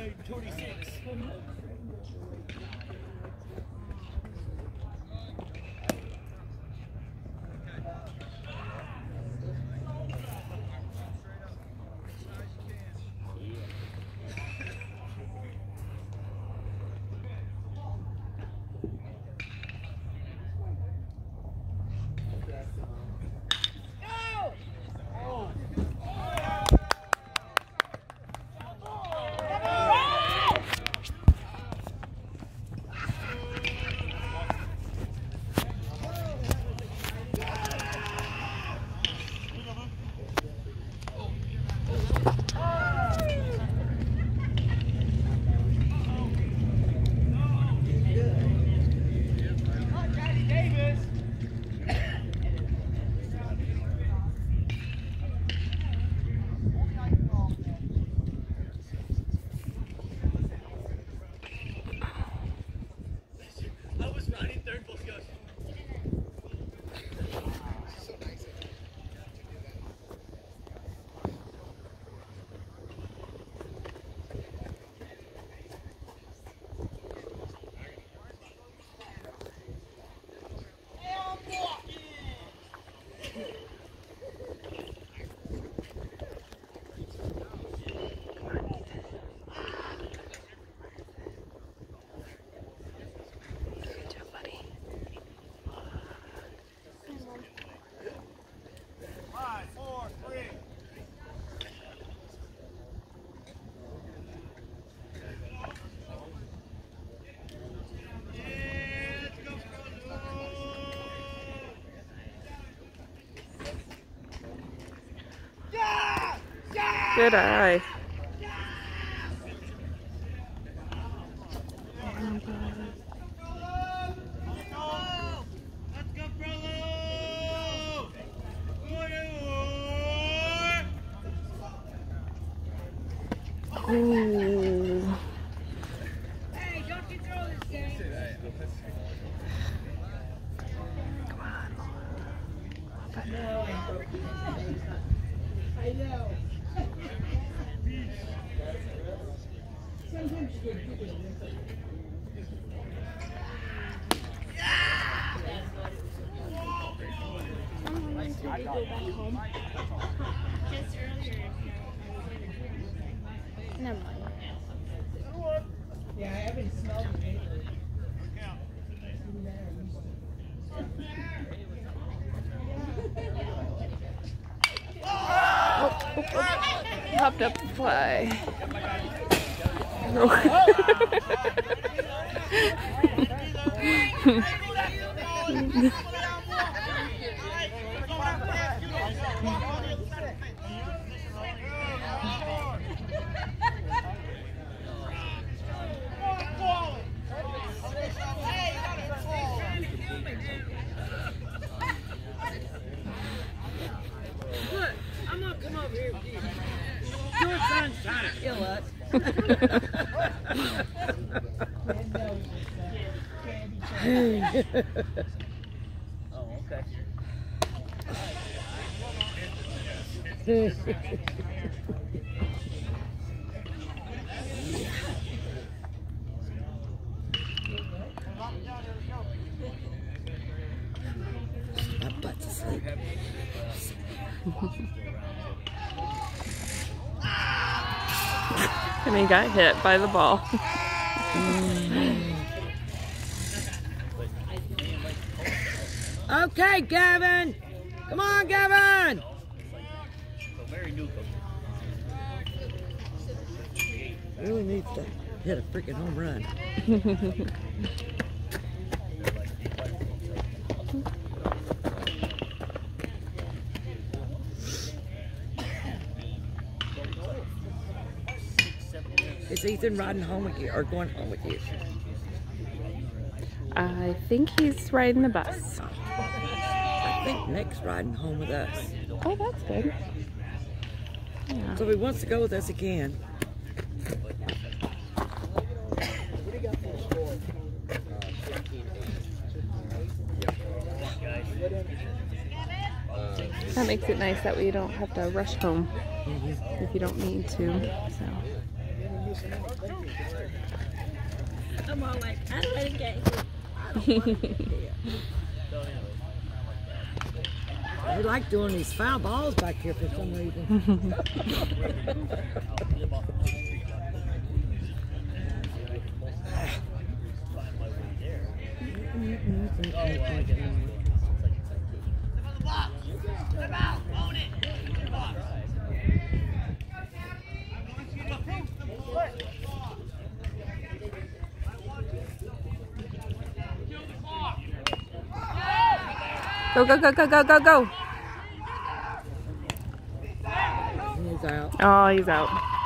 Good eye. Ooh. Hey, don't you throw this game. Come on. I know. Sometimes you get good. Did they go back home? Just earlier. Never mind. Yeah, I haven't smelled it lately. Popped up the fly. Look, I'm gonna come over here with you. Your son's trying to kill us. Oh, okay. My butt's asleep. And he got hit by the ball. Okay, Gavin. Come on, Gavin. Really needs to hit a freaking home run. Is Ethan riding home with you or going home with you? I think he's riding the bus. I think Nick's riding home with us. Oh, that's good. Yeah. So if he wants to go with us, he can. That makes it nice that we don't have to rush home if you don't need to. So. I'm all like, I don't let it get We like doing these foul balls back here for some reason. Go, go, go, go, go, go, go. He's out. Oh, he's out.